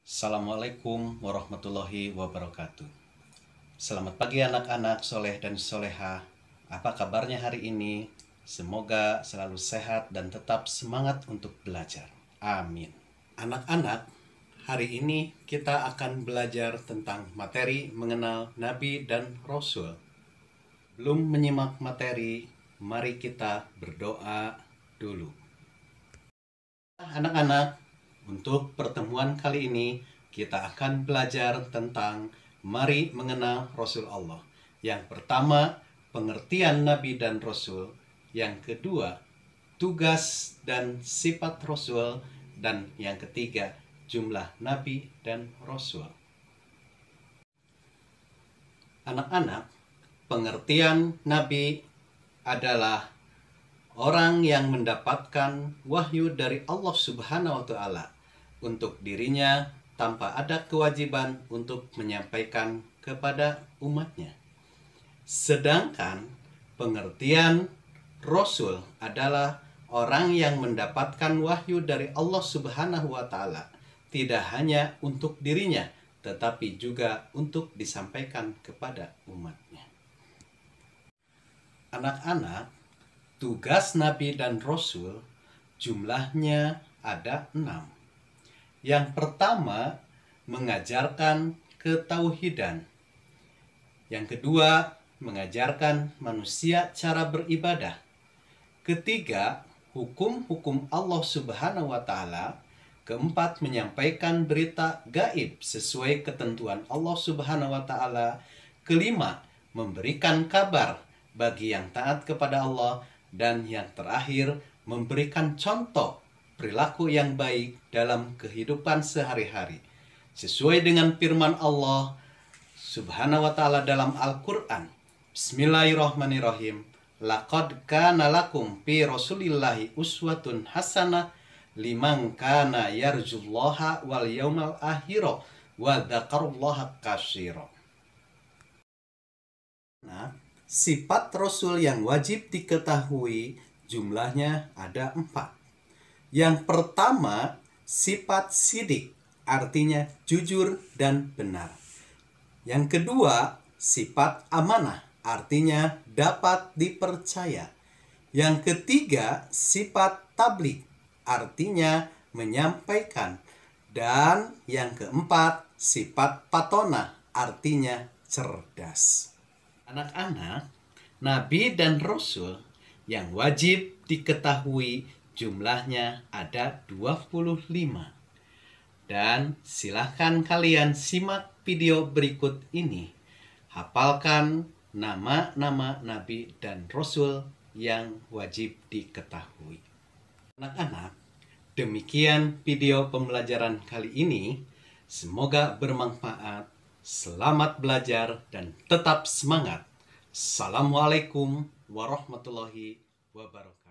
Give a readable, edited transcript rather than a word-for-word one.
Assalamualaikum warahmatullahi wabarakatuh. Selamat pagi anak-anak soleh dan soleha. Apa kabarnya hari ini? Semoga selalu sehat dan tetap semangat untuk belajar. Amin. Anak-anak, hari ini kita akan belajar tentang materi mengenal Nabi dan Rasul. Belum menyimak materi, mari kita berdoa dulu. Anak-anak, untuk pertemuan kali ini kita akan belajar tentang mari mengenal Rasul Allah. Yang pertama, pengertian Nabi dan Rasul. Yang kedua, tugas dan sifat Rasul. Dan yang ketiga, jumlah Nabi dan Rasul. Anak-anak, pengertian Nabi adalah orang yang mendapatkan wahyu dari Allah Subhanahu wa Ta'ala untuk dirinya tanpa ada kewajiban untuk menyampaikan kepada umatnya. Sedangkan pengertian Rasul adalah orang yang mendapatkan wahyu dari Allah Subhanahu wa Ta'ala tidak hanya untuk dirinya, tetapi juga untuk disampaikan kepada umatnya. Anak-anak, tugas Nabi dan Rasul jumlahnya ada 6. Yang pertama, mengajarkan ketauhidan. Yang kedua, mengajarkan manusia cara beribadah. Ketiga, hukum-hukum Allah Subhanahu wa Ta'ala. Keempat, menyampaikan berita gaib sesuai ketentuan Allah Subhanahu wa Ta'ala. Kelima, memberikan kabar bagi yang taat kepada Allah. Dan yang terakhir, memberikan contoh perilaku yang baik dalam kehidupan sehari-hari. Sesuai dengan firman Allah Subhanahu wa Ta'ala dalam Al-Quran. Bismillahirrahmanirrahim. Laqad kana lakum fi Rasulillahi uswatun hasanah liman kana yarjullaha wal yawmal akhira wa dzakarallaha katsira. Nah, sifat Rasul yang wajib diketahui jumlahnya ada 4. Yang pertama, sifat sidik, artinya jujur dan benar. Yang kedua, sifat amanah, artinya dapat dipercaya. Yang ketiga, sifat tabligh, artinya menyampaikan. Dan yang keempat, sifat patonah, artinya cerdas. Anak-anak, Nabi dan Rasul yang wajib diketahui jumlahnya ada 25. Dan silahkan kalian simak video berikut ini. Hafalkan nama-nama Nabi dan Rasul yang wajib diketahui. Anak-anak, demikian video pembelajaran kali ini. Semoga bermanfaat. Selamat belajar dan tetap semangat. Assalamualaikum warahmatullahi wabarakatuh.